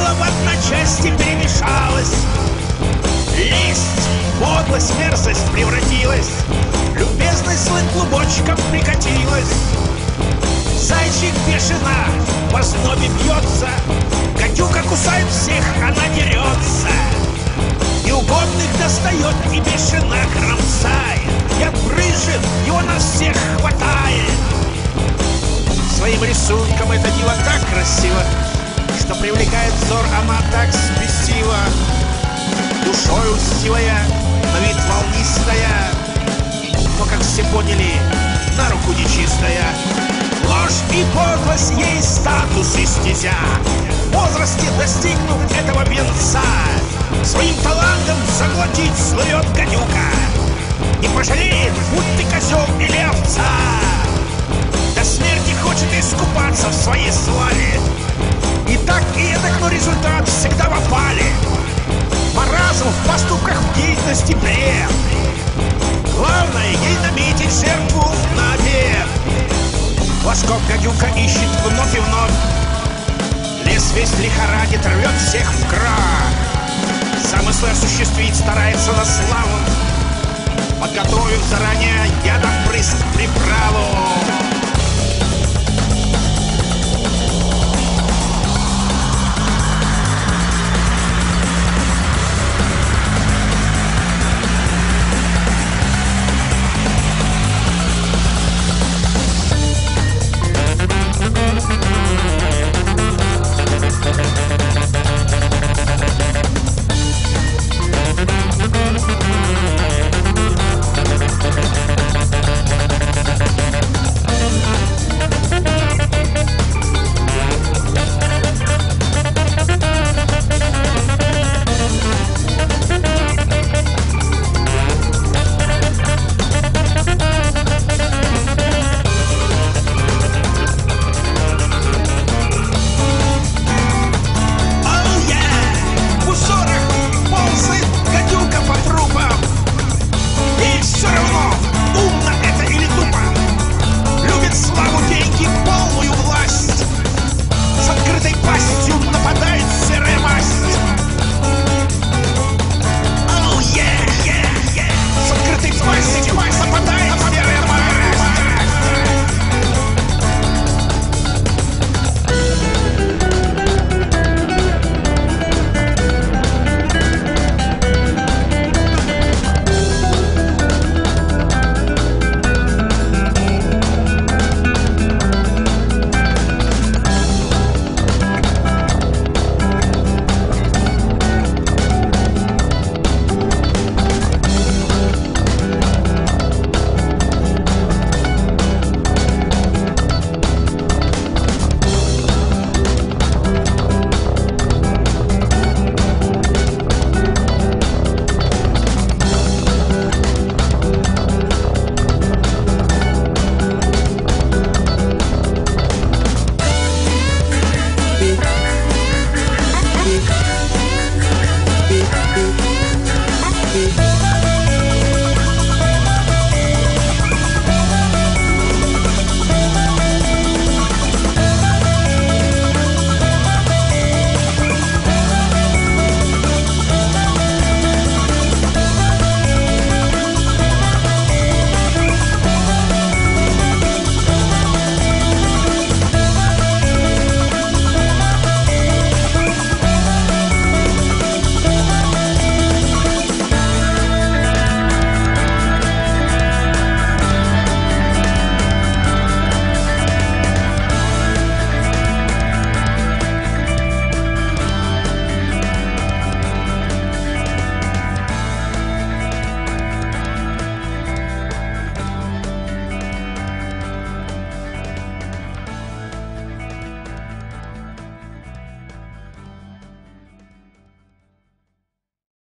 тело в одночасье перемешалось. Лесть, подлость, мерзость превратилась, любезность злым клубочком прикатилась. Зайчик бешена в ознобе бьется, гадюка кусает всех, она дерется. Неугодных достает и бешена кромсает. Я брыжет, его на всех хватает. Своим рисунком это дело так красиво, что привлекает взор она так спесиво. Душой устивая, на вид волнистая, но, как все поняли, на руку нечистая. Ложь и подлость ей статус и стезя. В возрасте достигнув этого венца, своим талантом заглотить слывет гадюка. Не пожалеет, будь ты козел или овца. До смерти хочет искупаться в своей славе. И так, и эдак, но результат всегда в опале. Маразм в поступках, в деятельности бред. Главное, ей наметить жертву на обед. Ложков гадюка ищет вновь и вновь. Лес весь лихорадит, рвет всех в крах. Замыслы осуществить старается на славу, подготовив заранее ядом прыск приправу. Славу, деньги, полную власть, с открытой пастью